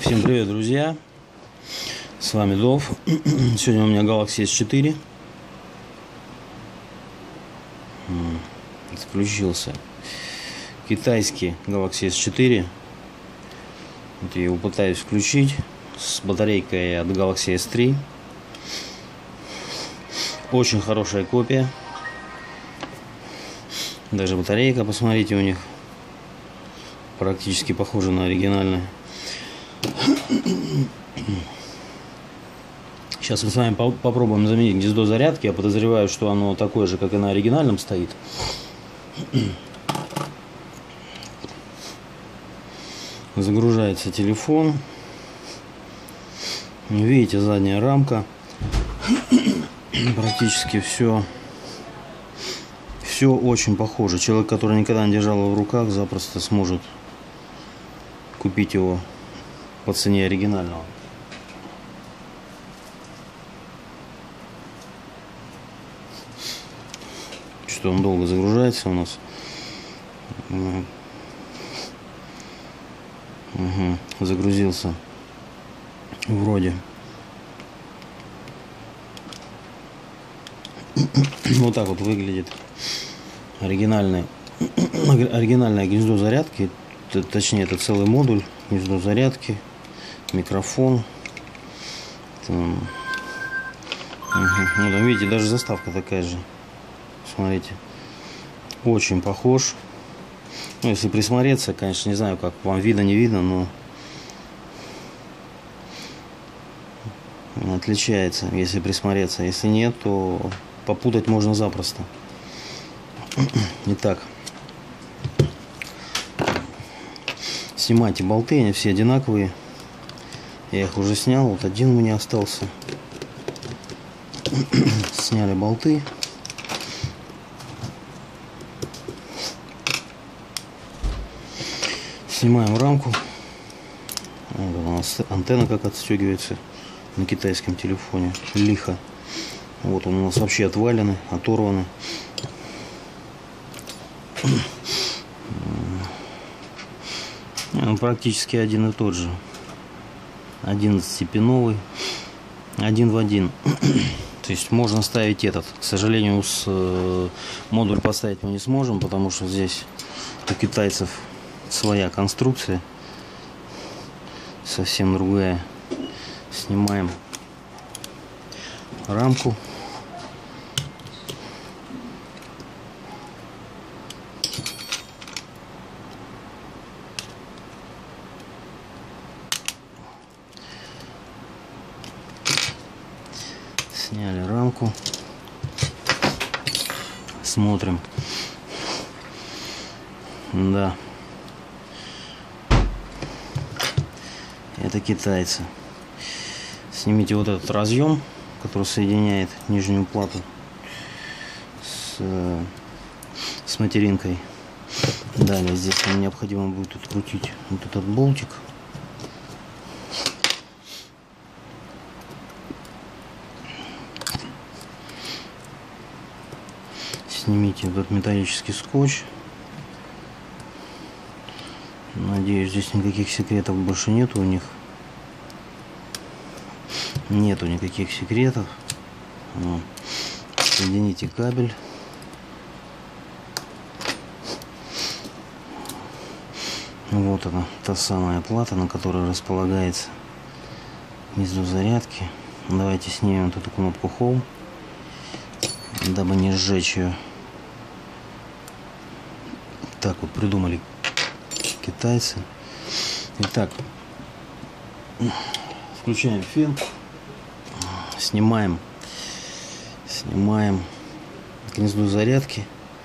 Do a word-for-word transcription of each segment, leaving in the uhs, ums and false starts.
Всем привет, друзья! С вами Дов. Сегодня у меня Galaxy эс четыре. Включился китайский Galaxy эс четыре. Вот я его пытаюсь включить с батарейкой от Galaxy эс три. Очень хорошая копия. Даже батарейка, посмотрите, у них практически похожа на оригинальную. Сейчас мы с вами попробуем заменить гнездо зарядки. Я подозреваю, что оно такое же, как и на оригинальном стоит. Загружается телефон. Видите, задняя рамка. Практически все все очень похоже. Человек, который никогда не держал его в руках, запросто сможет купить его по цене оригинального. Что он долго загружается у нас. Угу. Загрузился вроде. Вот так вот выглядит оригинальное оригинальное гнездо зарядки. Точнее, это целый модуль, гнездо зарядки, микрофон. Там. Угу. Ну, там, видите, даже заставка такая же. Смотрите, очень похож. Ну, если присмотреться, конечно, не знаю, как вам видно, не видно, но отличается, если присмотреться. Если нет, то попутать можно запросто. Итак, снимайте болты, они все одинаковые. Я их уже снял, вот один у меня остался. Сняли болты. Снимаем рамку. Вот у нас антенна как отстегивается на китайском телефоне. Лихо. Вот он у нас вообще отвалены, оторваны. Он практически один и тот же. одиннадцатипиновый. Один в один. То есть можно ставить этот. К сожалению, с э, модуль поставить мы не сможем, потому что здесь у китайцев своя конструкция. Совсем другая. Снимаем рамку. Сняли рамку. Смотрим. Да. Это китайцы. Снимите вот этот разъем, который соединяет нижнюю плату с, с материнкой. Далее здесь нам необходимо будет открутить вот этот болтик. Снимите этот металлический скотч. Надеюсь, здесь никаких секретов больше нету у них. Нету никаких секретов. Вот. Соедините кабель. Вот она, та самая плата, на которой располагается гнездо зарядки. Давайте снимем вот эту кнопку Home, дабы не сжечь ее. Так вот придумали китайцы. Итак, включаем фен, снимаем, снимаем гнездо зарядки.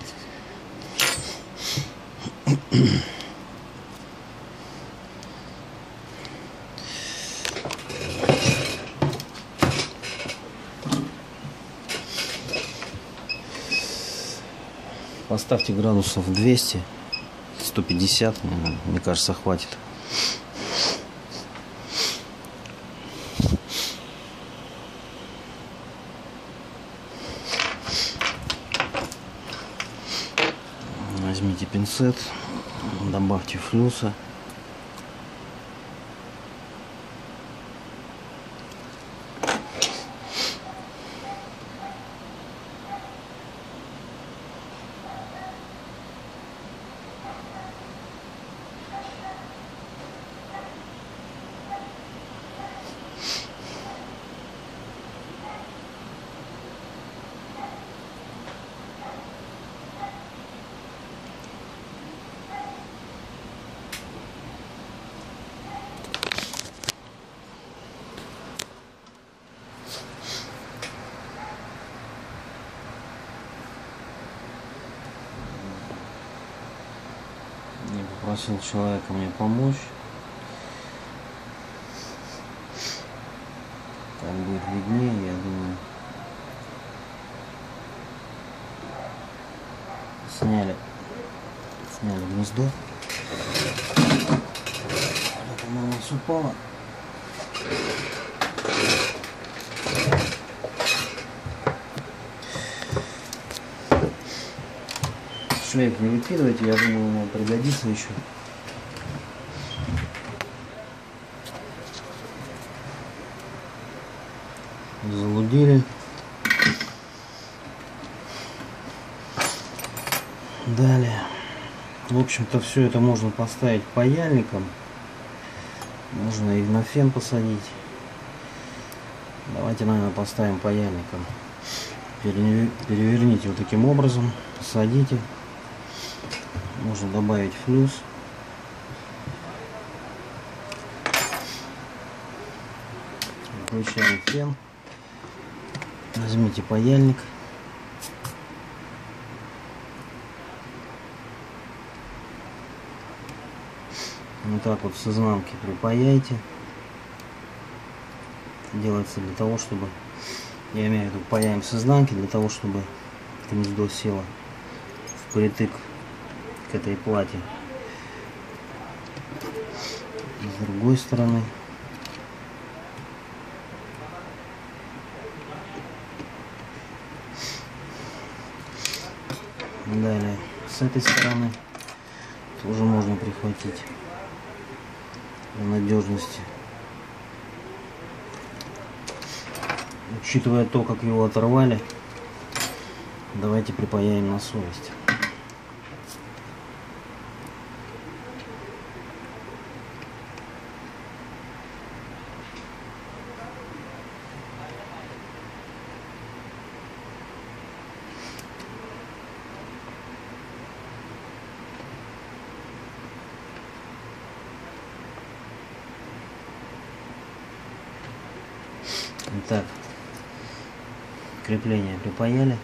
Поставьте градусов двести, сто пятьдесят, мне кажется, хватит. Возьмите пинцет, добавьте флюса. попросил человека мне помочь. Так будет виднее, я думаю. Сняли, сняли гнездо. Это, по-моему, упало. Шлейф не выкидывайте, я думаю, ему пригодится еще. Залудили. Далее. В общем-то, все это можно поставить паяльником. Можно и на фен посадить. Давайте, наверное, поставим паяльником. Переверните вот таким образом. Посадите. Можно добавить флюс. Включаем фен. Возьмите паяльник. Вот так вот с изнанки припаяйте. Это делается для того, чтобы, я имею в виду, паяем с изнанки, для того, чтобы гнездо село впритык к этой плате. И с другой стороны. Далее, с этой стороны тоже можно прихватить для надежности. Учитывая то, как его оторвали, давайте припаяем на совесть. Итак, крепление припаяли.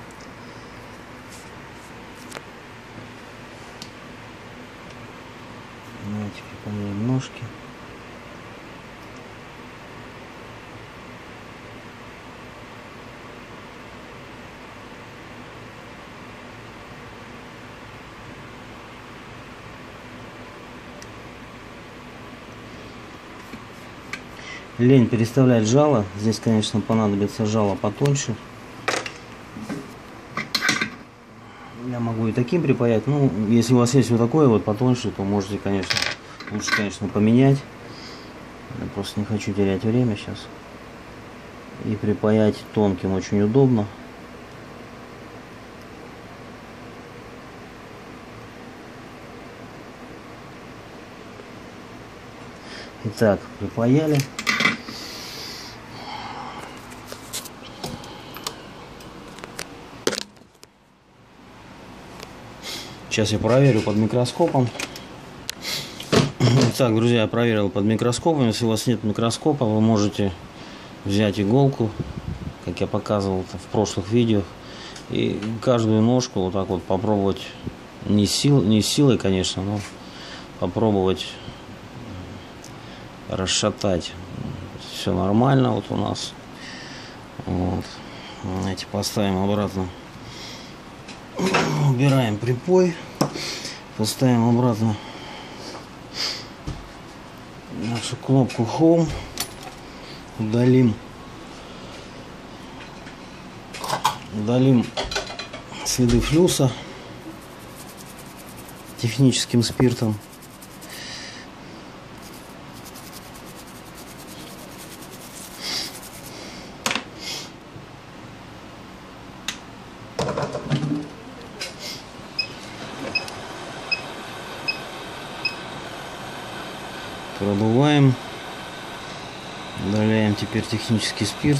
Давайте припаяем ножки. Лень переставлять жало. Здесь, конечно, понадобится жало потоньше. Я могу и таким припаять. Ну, если у вас есть вот такое вот потоньше, то можете, конечно, лучше, конечно, поменять. Я просто не хочу терять время сейчас. И припаять тонким очень удобно. Итак, припаяли. Сейчас я проверю под микроскопом. Итак, друзья, я проверил под микроскопом. Если у вас нет микроскопа, вы можете взять иголку, как я показывал в прошлых видео, и каждую ножку вот так вот попробовать, не, сил, не силой, конечно, но попробовать расшатать. Все нормально вот у нас. Вот. Давайте поставим обратно. Убираем припой, поставим обратно нашу кнопку Home, удалим, удалим следы флюса техническим спиртом. Продуваем, удаляем теперь технический спирт.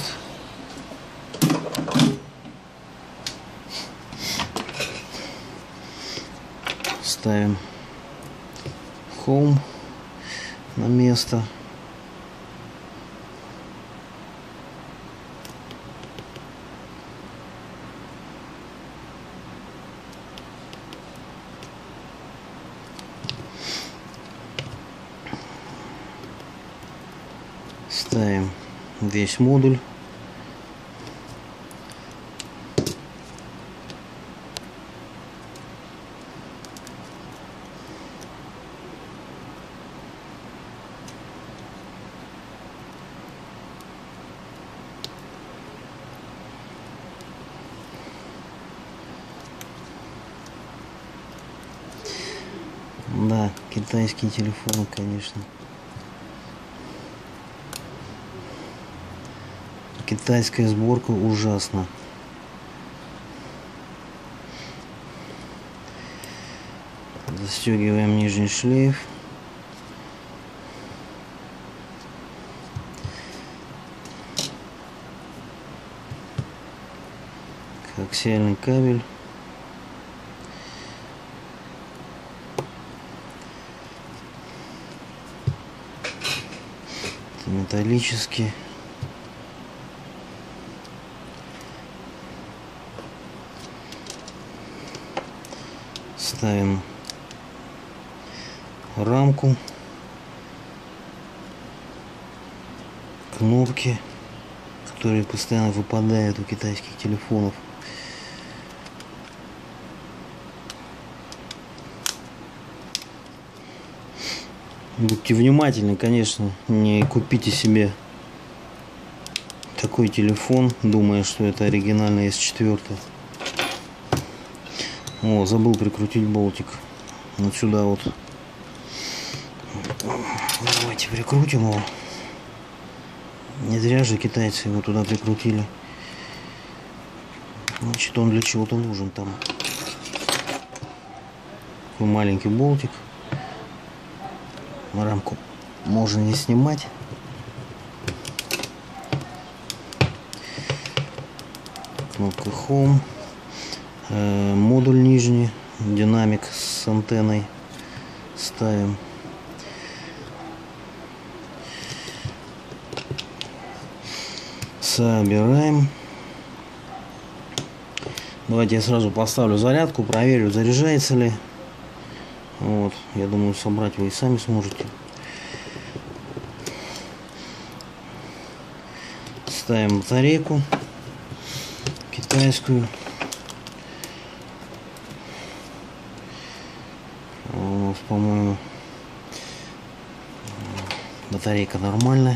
Ставим Home на место. Ставим весь модуль. Да, китайские телефоны, конечно. Китайская сборка ужасна. Застегиваем нижний шлейф. Коаксиальный кабель. Это металлический. Ставим рамку, кнопки, которые постоянно выпадают у китайских телефонов. Будьте внимательны, конечно, не купите себе такой телефон, думая, что это оригинальный эс четыре. О, забыл прикрутить болтик. Вот сюда вот. Давайте прикрутим его. Не зря же китайцы его туда прикрутили. Значит, он для чего-то нужен там. Такой маленький болтик. Рамку можно не снимать. Кнопка Home. Э, модуль нижний, динамик с антенной ставим. Собираем. Давайте я сразу поставлю зарядку, проверю, заряжается ли. Вот, я думаю, собрать вы и сами сможете. Ставим батарейку китайскую. У нас, по-моему, батарейка нормальная.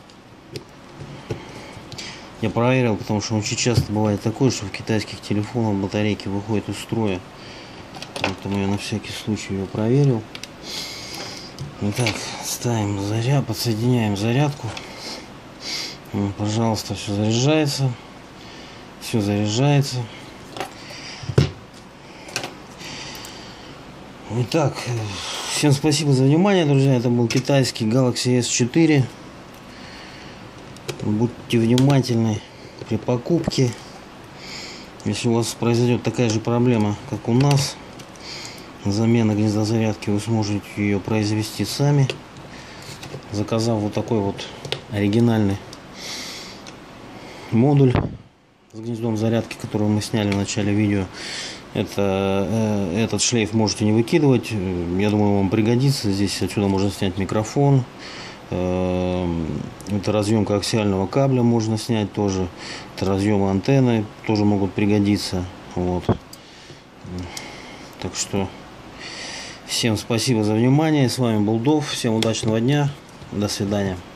Я проверил, потому что очень часто бывает такое, что в китайских телефонах батарейки выходят из строя. Поэтому я на всякий случай ее проверил. Итак, ставим заряд, подсоединяем зарядку. Пожалуйста, все заряжается. Все заряжается. Итак, всем спасибо за внимание, друзья. Это был китайский Galaxy эс четыре. Будьте внимательны при покупке. Если у вас произойдет такая же проблема, как у нас, замена гнезда зарядки, вы сможете ее произвести сами, заказав вот такой вот оригинальный модуль с гнездом зарядки, который мы сняли в начале видео. Это, э, этот шлейф можете не выкидывать, я думаю, вам пригодится. Здесь отсюда можно снять микрофон. Э, это разъем коаксиального кабеля можно снять тоже. Это разъемы антенны тоже могут пригодиться. Вот. Так что всем спасибо за внимание. С вами был Дов. Всем удачного дня. До свидания.